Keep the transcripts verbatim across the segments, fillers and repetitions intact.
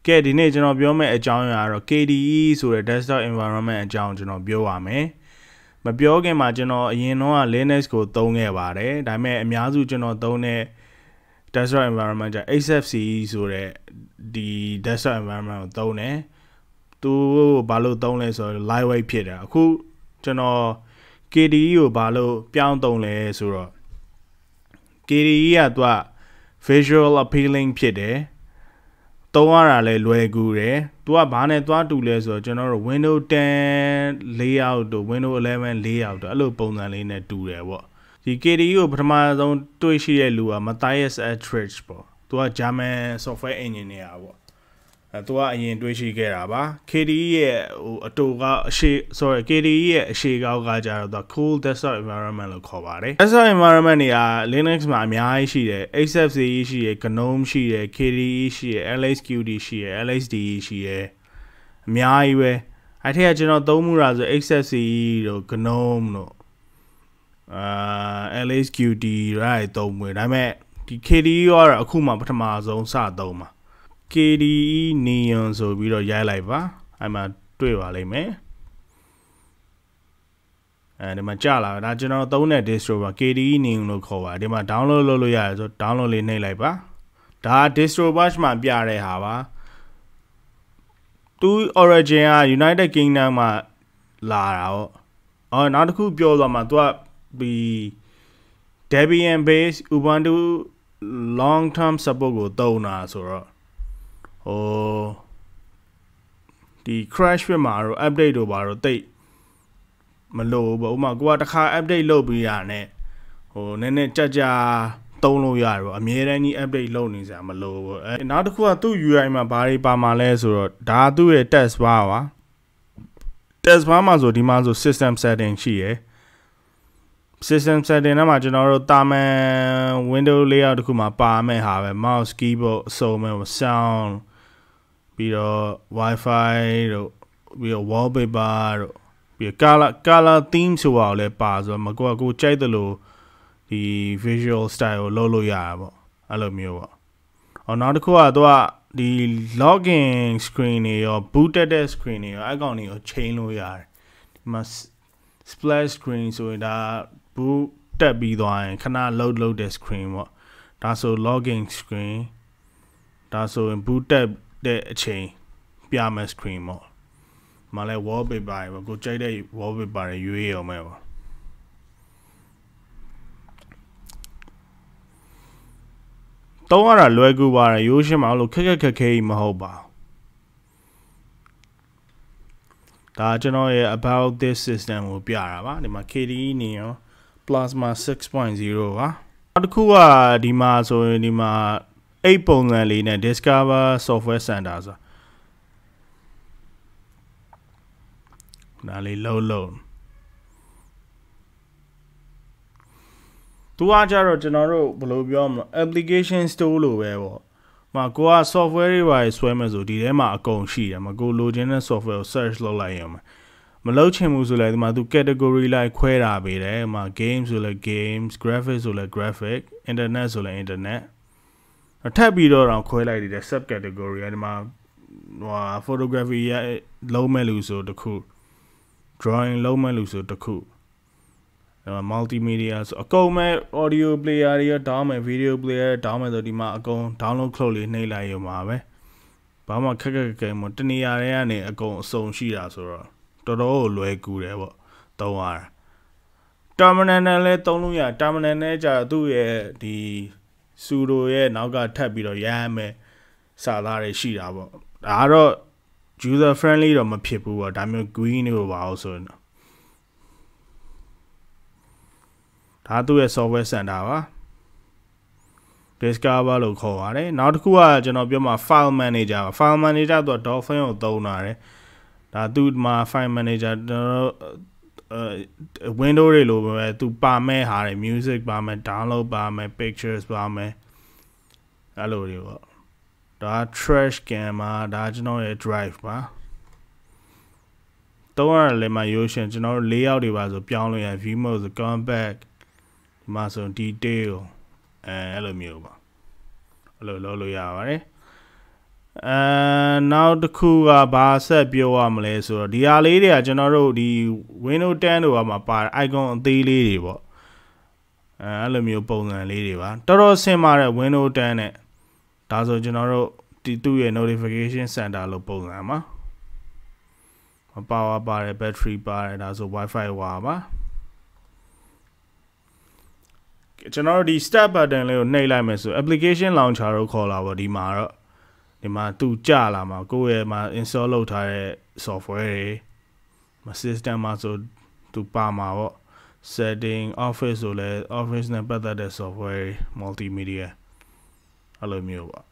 ကဲဒီနေ့ကျွန်တော်ပြောမယ့်အကြောင်းအရာကတော့ K D E ဆိုတဲ့ desktop environment အကြောင်းကျွန်တော်ပြောပါမယ်မပြောခင်မှာကျွန်တော်အရင်တော့ Linux ကိုသုံးခဲ့ပါတယ်ဒါပေမဲ့အများစုကျွန်တော်သုံးတဲ့ desktop environment က X F C E ဆိုတဲ့ဒီ desktop environment ကိုသုံးတယ်သူဘာလို့သုံးလဲဆိုတော့ lightweight ဖြစ်တယ်အခုကျွန်တော် K D E ကိုဘာလို့ပြောင်းသုံးလဲဆိုတော့ K D E ကသူက visual appealing ဖြစ်တယ်သုံးရတာလဲလွယ်ကူတယ်သူကဘာနဲ့သွားတူလဲဆိုတော့ကျွန်တော်တို့ Windows ten layout တို့ Windows eleven layout တို့အဲ့လိုပုံစံလေးနဲ့တူတယ်ပေါ့ဒီ K D E ကိုပထမဆုံးတွေ့ရှိတဲ့လူက Matthias Ettridge ပေါ့သူက German software engineer ပေါ့အဲသူကအရင်တွေ့ရှိခဲ့တာပါ K D E ရဲ့ဟိုအတူကအရှိ sorry K D E ရဲ့အရှိကောက်ကကြတော့ cool desktop environment လို့ခေါ်ပါတယ် desktop environment တွေက Linux မှာအများကြီးရှိတယ် X F C E ရှိတယ် GNOME ရှိတယ် K D E ရှိတယ် L X Q D ရှိတယ် L X D E ရှိတယ်အများကြီးပဲအဲ့ထက်ကကျွန်တော်သုံးမှုတာဆို X F C E တို့ GNOME တို့အာ L X Q D ရိုက်သုံးမှုဒါပေမဲ့ဒီ K D E ကတော့အခုမှပထမဆုံးစသုံးမှာK D E Neon ဆိုပြီးတော့ရိုက်လိုက်ပါအဲ့မှာတွေ့ပါလိမ့်မယ်အဲဒီမှာကြာလာဒါကျွန်တော်သုံးတဲ့ distro ပါ K D E Neon လို့ခေါ်ပါဒီမှာ download လုပ်လို့ရတယ်ဆို download လေးနှိပ်လိုက်ပါဒါ distro batch မှာပြတဲ့ဟာပါသူ origin က United Kingdom မှာလာတာပေါ့အော်နောက်တစ်ခုပြောသွားမှာသူကဒီ Debian base Ubuntu long term support ကိုသုံးတာဆိုတော့ဟိုဒီ crash ဖြစ်မှာတော့ update တို့ပါတော့တိတ်မလို့ဘူးဥပမာကိုကတစ်ခါ update လုပ်ပြီးရတဲ့ဟိုနည်းနည်းကြကြသုံးလို့ရတယ်ပေါ့အမြဲတမ်းကြီး update လုပ်နေစရာမလိုဘူးအဲနောက်တစ်ခုကသူ့ U I မှာဘာတွေပါမှာလဲဆိုတော့ဒါသူ့ရဲ့ test bar ပါ test bar မှာဆိုဒီမှာဆို system setting ရှိရယ် system setting ထဲမှာကျွန်တော်တို့တာမန် window layout တခုမှာပါမယ်ဟာပဲ mouse keyboard အစုံပဲ sound ပြီးတော့ Wi-Fi တို့ပြီးတော့ wallpaper တို့ပြီးတော့ color color theme ဆိုတာလည်းပါဆိုတော့မကိုကကိုကြိုက်တယ်လို့ဒီ visual style ကိုလုပ်လို့ရတာပေါ့အဲ့လိုမျိုးပေါ့အော်နောက်တစ်ခုကသူကဒီ login screen တွေရော booted screen တွေရောအကောင်တွေရောချိန်လို့ရတယ်ဒီမှာ splash screen ဆိုရင်ဒါ boot တက်ပြီးသွားရင်ခဏ load လုပ်တဲ့ screen ပေါ့ဒါဆို login screen ဒါဆိုရင် boot တက်တဲ့အချိန်ပြမယ် screen ပေါ့မလဲ wallpaper ပဲကိုကြိုက်တဲ့ wallpaper တွေရွေးအောင်မယ်ပေါ့တော့ရတာလွယ်ကူပါတယ်ရိုးရှင်းမလို့ခက်ခက်ခက်ခဲကြီးမဟုတ်ပါဒါကျွန်တော်ရဲ့ about this system ကိုပြတာပါဒီမှာ K D E Neon Plasma six point zero ပါနောက်တစ်ခုကဒီမှာဆိုရင်ဒီမှာeightပုံစံလေးနဲ့ Discover Software Center ဆိုဒါလေးလုံးလုံးသူကကြတော့ကျွန်တော်တို့ဘယ်လိုပြောမလဲ application store လို့ပဲပေါ့မှာကိုက software တွေပါဆွဲမယ်ဆိုဒီထဲမှာအကုန်ရှိတယ်မကိုလိုချင်တဲ့ software ကို search လုပ်လိုက်ရမှာမလုပ်ချင်ဘူးဆိုလည်းဒီမှာသူ category လိုက်ခွဲတာပေးတယ်မှာ game ဆိုလည်း games graphics ဆိုလည်း graphic internet ဆိုလည်း internet ထပ်ပြီးတော့တော့ခွဲလိုက်တယ် sub category အဲဒီမှာဟို photography ရလုံးမဲ့လို့ဆိုတခု drawing လုံးမဲ့လို့ဆိုတခုmultimedia ဆိုအကုန်မဲ့ audio player တွေရော down မဲ့ video player down မဲ့ဆိုဒီမှာအကုန် download ခလုတ်လေးနှိပ်လိုက်ရုံပါပဲဘာမှခက်ခက်ခဲမတနေရာတွေကနေအကုန်အစုံရှိတာဆိုတော့တော်တော်လွယ်ကူတယ်ပေါ့သုံးရတာ terminal နဲ့လည်းသုံးလို့ရ terminal နဲ့ကြာသူ့ရဲ့ဒီ sudo ရဲ့နောက်ကထပ်ပြီးတော့ရမ်းမယ်စာသားတွေရှိတာပေါ့ဒါကတော့ user friendly တော့မဖြစ်ဘူးပေါ့ဒါမျိုး green တွေပါအောင်ဆိုရင်ဒါသူ့ရဲ့ software center ပါ Discover လို့ခေါ်ပါတယ်နောက်တစ်ခုကကျွန်တော်ပြောမှာ file manager ပါ file manager တော့ Dolphin ကိုသုံးတာတယ်ဒါသူ့မှာ file manager ကျွန်တော်အဲ window တွေလိုပဲသူပါမဲ့ဟာတွေ music ပါမဲ့ download ပါမဲ့ pictures ပါမဲ့အဲ့လိုတွေပေါ့ဒါ trash can မှာဒါကျွန်တော်ရဲ့ drive ပါတော့လည်းမှာရိုးရှင်းကျွန်တော်တို့ layout တွေပါဆိုပြောင်းလို့ရ view mode ဆို compactဒီမှာဆို detail အဲအဲ့လိုမျိုးပါအဲ့လိုလုပ်လို့ရပါတယ်အဲနောက်တစ်ခုကဘာဆက်ပြောရမလဲဆိုတော့ဒီဟာလေးတွေကကျွန်တော်တို့ဒီ Windows ten တို့မှာပါ icon အသေးလေးတွေပေါ့အဲအဲ့လိုမျိုးပုံစံလေးတွေပါတော်တော်ဆင်ပါတဲ့ Windows ten နဲ့ဒါဆိုကျွန်တော်တို့ဒီသူ့ရဲ့ notification center လို့ပုံစံမှာ power ပါတယ် battery ပါတယ်ဒါဆို Wi-Fi ဝါပါကျွန်တော်တို့ဒီ start button လေးကိုနှိပ်လိုက်မယ်ဆို application launcher လို့ခေါ်လာပေါ့ဒီမှာတော့ဒီမှာသူကြလာမှာကိုယ့်ရဲ့မှာ install လုပ်ထားတဲ့ software တွေမှာ system မှာဆိုသူပါမှာပေါ့ setting office ဆိုလဲ office နဲ့ပတ်သက်တဲ့ software multimedia အဲ့လိုမျိုးပေါ့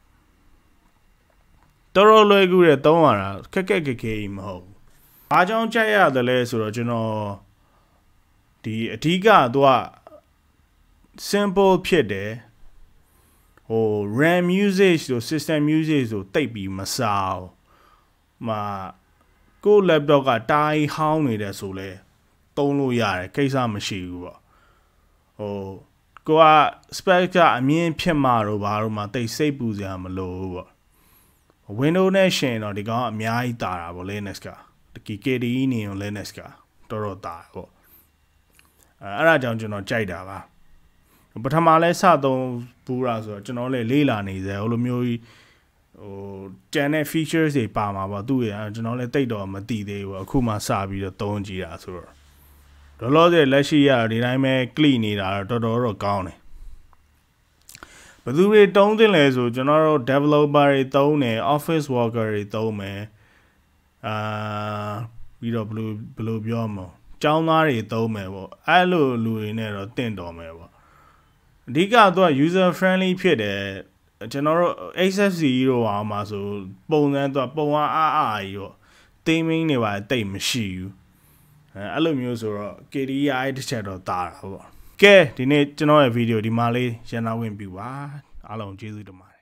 တော်တော်လွယ်ကူတယ်သုံးရတာခက်ခက်ခက်ခဲကြီးမဟုတ်ဘူးအားကြောင့်ကြိုက်ရတယ်လဲဆိုတော့ကျွန်တော်ဒီအဓိကသူက simple ဖြစ်တယ်ဟို RAM usage ဆို system usage ဆိုတိတ်ပြီးမစားဘူးမှာကိုယ့် laptop ကတားဟောင်းနေတယ်ဆိုလဲသုံးလို့ရတယ်ကိစ္စမရှိဘူးပေါ့ဟိုကိုက spec ကအမြင့်ဖြစ်မှာတော့ဘာလို့မှတိတ်စိတ်ပူစရာမလိုဘူးပေါ့ Windows နဲ့ရှင်တော့ဒီကောင်အများကြီးတာတာပေါ့ Linux ကတကီ K D E နေရော Linux ကတော်တော်တာပေါ့အဲအဲ့ဒါကြောင့်ကျွန်တော်ကြိုက်တာပါပထမလဲစသုံးပူတာဆိုတော့ကျွန်တော်လည်းလေးလာနေစေဟိုလိုမျိုးကြီးဟိုကျန်တဲ့ features တွေပါမှာပေါ့သူ့ရကျွန်တော်လည်းတိတ်တော့မသိသေးဘူးအခုမှစပြီးတော့သုံးကြည့်တာဆိုတော့ဒေါ်လောဆယ်လက်ရှိရဒီတိုင်းပဲ click နေတာတော့တော်တော်တော့ကောင်းတယ်ဘယ်သူတွေတုံးသင့်လဲဆိုကျွန်တော်တို့ developer တွေတုံးတယ် office worker တွေတုံးမယ်အာပြီးတော့ဘယ်လိုဘယ်လိုပြောမလဲကျောင်းသားတွေတုံးမယ်ပေါ့အဲ့လိုလူတွေနဲ့တော့တင့်တော်မယ်ပေါ့အဓိကတော့ user friendly ဖြစ်တယ်ကျွန်တော်တို့ X F C E တို့ဟာမှာဆိုပုံစံတော့ပုံအားအားအားကြီးပေါ့ theming တွေပါတိတ်မရှိဘူးအဲအဲ့လိုမျိုးဆိုတော့ K D E အဲ့တစ်ချက်တော့တာတာပေါ့ကဲဒီနေ့ကျွန်တော်ရဲ့ဗီဒီယိုဒီမှာလေးရန်နာဝင်ပြပါအားလုံးကျေးဇူးတင်ပါတယ်